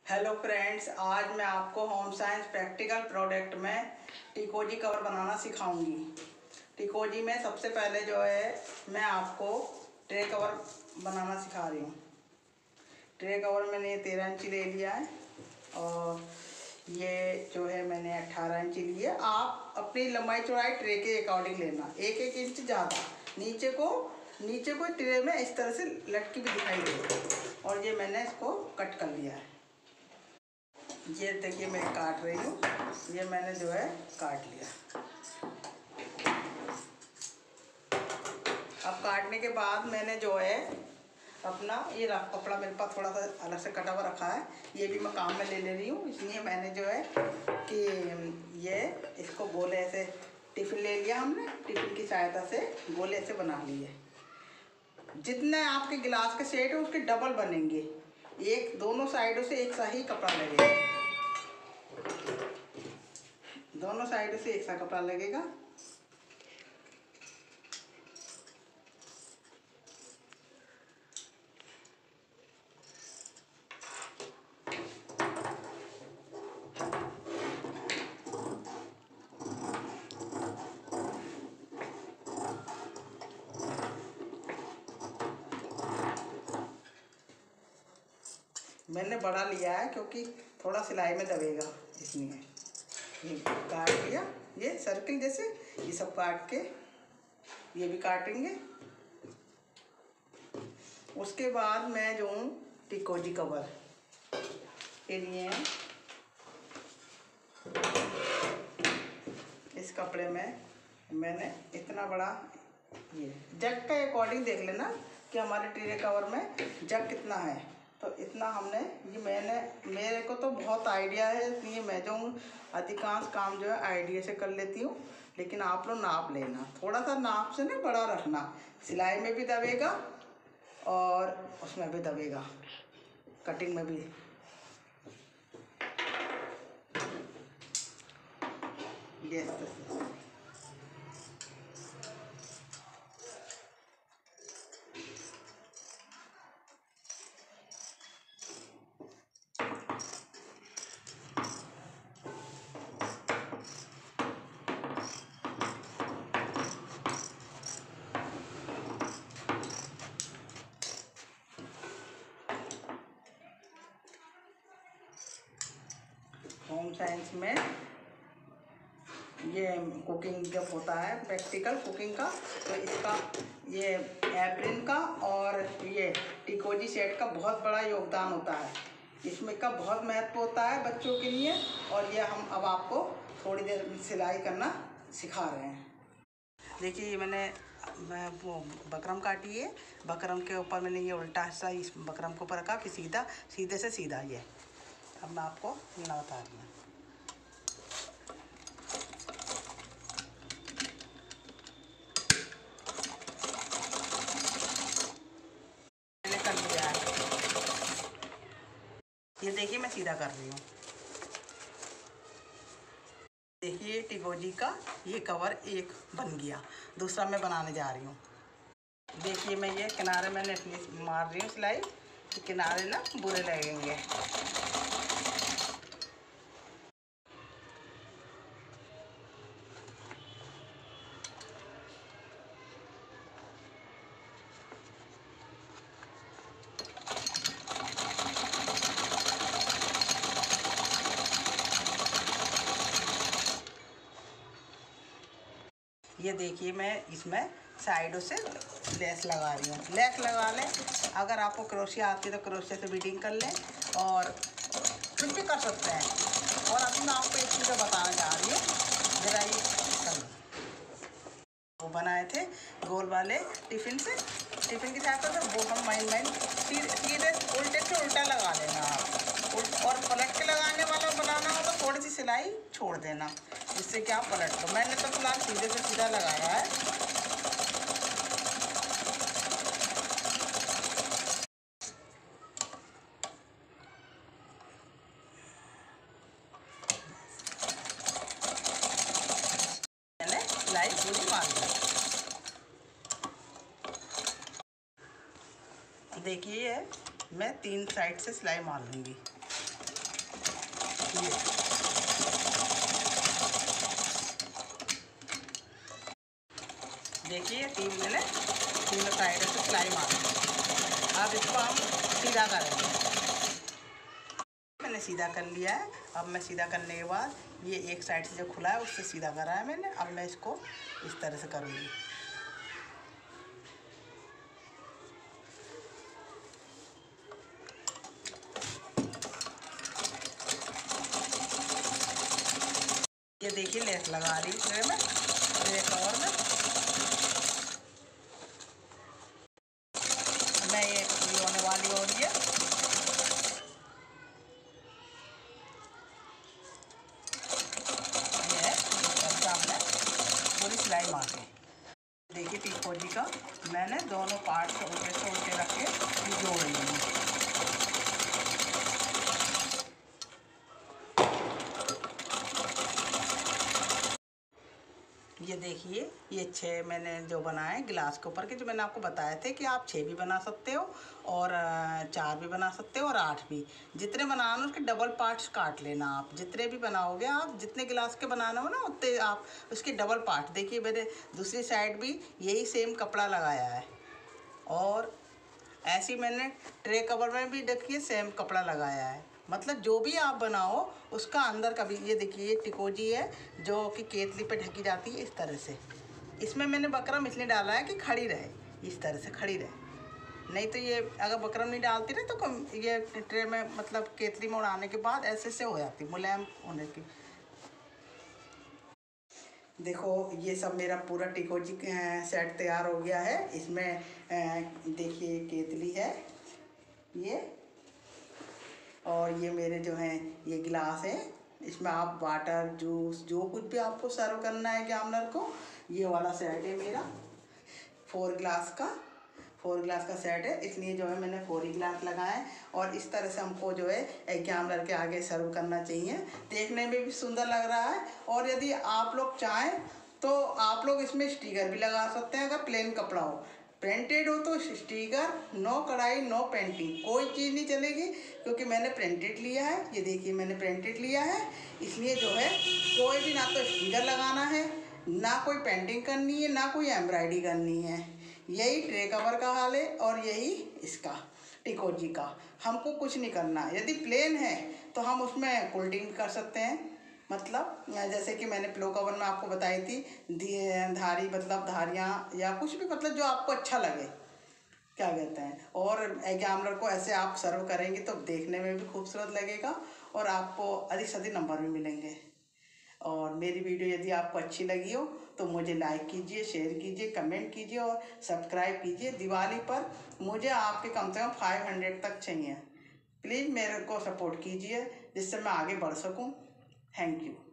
Hello friends, आज मैं आपको होम साइंस प्रैक्टिकल प्रोडक्ट में टिकोजी कवर बनाना सिखाऊंगी। टिकोजी में सबसे पहले जो है मैं आपको ट्रे कवर बनाना सिखा रही हूँ। ट्रे कवर मैंने 13 इंची ले लिया है और ये जो है मैंने 18 इंची लिया। आप अपनी लंबाई चौड़ाई ट्रे के अकॉर्डिंग लेना, एक एक इंच ज़्यादा। नीचे को ट्रे में इस तरह से लटकी भी दिखाई दे। और ये मैंने इसको कट कर लिया है। ये देखिए मैं काट रही हूँ, ये मैंने जो है काट लिया। अब काटने के बाद मैंने जो है अपना ये कपड़ा मेरे पास थोड़ा सा अलग से कटा हुआ रखा है, ये भी मैं काम में ले रही हूँ। इसलिए मैंने जो है कि ये इसको गोले ऐसे टिफिन ले लिया हमने, टिफिन की सहायता से गोले ऐसे बना लिए। जितने आपके गिलास के सेट है उसके डबल बनेंगे। एक दोनों साइडों से एक सा ही कपड़ा लगेगा, दोनों साइड से एक सा कपड़ा लगेगा। मैंने बड़ा लिया है क्योंकि थोड़ा सिलाई में दबेगा, इसलिए ये काट लिया। ये सर्किल जैसे ये सब काट के ये भी काटेंगे। उसके बाद मैं जो हूँ टिकोजी कवर के लिए इस कपड़े में मैंने इतना बड़ा, ये जग के अकॉर्डिंग देख लेना कि हमारे टिरे कवर में जग कितना है। तो इतना हमने मेरे को तो बहुत आइडिया है, इसलिए मैं जो अधिकांश काम जो है आइडिया से कर लेती हूँ। लेकिन आप लोग नाप लेना, थोड़ा सा नाप से ना बड़ा रखना, सिलाई में भी दबेगा और उसमें भी दबेगा, कटिंग में भी। ये होम साइंस में ये कुकिंग जब होता है प्रैक्टिकल कुकिंग का, तो इसका ये एप्रिन का और ये टिकोजी सेट का बहुत बड़ा योगदान होता है। इसमें का बहुत महत्व होता है बच्चों के लिए। और ये हम अब आपको थोड़ी देर सिलाई करना सिखा रहे हैं। देखिए ये मैंने वो बकरम काटी है, बकरम के ऊपर मैंने ये उल्टा हिस्सा इस बकरम के ऊपर रखा, फिर सीधे से सीधा। ये अब मैं आपको ना बता रही हूँ। ये देखिए मैं सीधा कर रही हूँ। देखिए टिकोजी का ये कवर एक बन गया, दूसरा मैं बनाने जा रही हूँ। देखिए मैं ये किनारे मैंने अपनी मार रही हूँ सिलाई, तो किनारे ना बुरे लगेंगे। ये देखिए मैं इसमें साइडों से लेस लगा रही हूँ। लेस लगा लें, अगर आपको क्रोशिया आती है तो क्रोशिया से बीडिंग कर लें, और कुछ भी कर सकते हैं। और अभी मैं आपको एक चीज़ बताना चाह रही हूँ, जरा ये कर वो बनाए थे गोल वाले टिफ़िन के साथ, तो वो हम सीधे उल्टे से उल्टा लगा लेना आप। और पलट के लगाने वाला बनाना हो तो थोड़ी सी सिलाई छोड़ देना, जिससे कि आप पलट लो। मैंने तो फिलहाल सीधे से सीधा लगाया है। मैंने सिलाई पूरी मार दी। देखिए मैं 3 साइड से सिलाई मार लूँगी। देखिए मैंने तीनों साइड से सिलाई मार। अब इसको हम सीधा करेंगे। मैंने सीधा कर लिया है। अब मैं सीधा करने के बाद ये एक साइड से जो खुला है उससे सीधा करा है मैंने। अब मैं इसको इस तरह से करूँगी। ये देखिए लेस लगा रही ट्रे में, ट्रे कवर में। मैं ये पूरी होने वाली हो रही है। ये है हमने पूरी सिलाई मार दी। देखिए टिकोजी का मैंने दोनों पार्ट उल्टे से उल्टे रख के जोड़ रही हूँ। ये देखिए ये 6 मैंने जो बनाए गिलास के ऊपर के, जो मैंने आपको बताए थे कि आप 6 भी बना सकते हो और 4 भी बना सकते हो और 8 भी। जितने बनाना उसके डबल पार्ट्स काट लेना। आप जितने भी बनाओगे, आप जितने गिलास के बनाना हो ना उतने आप उसके डबल पार्ट। देखिए मैंने दूसरी साइड भी यही सेम कपड़ा लगाया है और ऐसे ही मैंने ट्रे कवर में भी देखिए सेम कपड़ा लगाया है। मतलब जो भी आप बनाओ उसका अंदर का भी। ये देखिए ये टिकोजी है जो कि केतली पे ढकी जाती है इस तरह से। इसमें मैंने बकरम इसलिए डाला है कि खड़ी रहे, इस तरह से खड़ी रहे। नहीं तो ये अगर बकरम नहीं डालती ना तो ये ट्रे में मतलब केतली में उड़ाने के बाद ऐसे से हो जाती मुलायम होने की। देखो ये सब मेरा पूरा टिकोजी सेट तैयार हो गया है। इसमें देखिए केतली है ये, और ये मेरे जो हैं ये गिलास है। इसमें आप वाटर जूस जो कुछ भी आपको सर्व करना है गैमलर को, ये वाला सेट है मेरा 4 गिलास का सेट है। इसलिए जो है मैंने 4 ही गिलास लगाए और इस तरह से हमको जो है एक गैमलर के आगे सर्व करना चाहिए। देखने में भी सुंदर लग रहा है। और यदि आप लोग चाहें तो आप लोग इसमें स्टिकर भी लगा सकते हैं। अगर प्लेन कपड़ा हो, प्रिंटेड हो तो स्टिकर, नो कढ़ाई नो पेंटिंग, कोई चीज़ नहीं चलेगी क्योंकि मैंने प्रिंटेड लिया है। ये देखिए मैंने प्रिंटेड लिया है, इसलिए जो है कोई भी ना तो स्टिकर लगाना है, ना कोई पेंटिंग करनी है, ना कोई एम्ब्रॉयडरी करनी है। यही ट्रे कवर का हाल है और यही इसका टिकोजी का। हमको कुछ नहीं करना। यदि प्लेन है तो हम उसमें कोल्डिंग कर सकते हैं। मतलब जैसे कि मैंने प्लो कवर में आपको बताई थी धारी, मतलब धारियाँ या कुछ भी, मतलब जो आपको अच्छा लगे क्या कहते हैं। और एग आमलेट को ऐसे आप सर्व करेंगे तो देखने में भी खूबसूरत लगेगा और आपको अधिक से अधिक नंबर भी मिलेंगे। और मेरी वीडियो यदि आपको अच्छी लगी हो तो मुझे लाइक कीजिए, शेयर कीजिए, कमेंट कीजिए और सब्सक्राइब कीजिए। दिवाली पर मुझे आपके कम से कम 500 तक चाहिए। प्लीज़ मेरे को सपोर्ट कीजिए जिससे मैं आगे बढ़ सकूं। Thank you.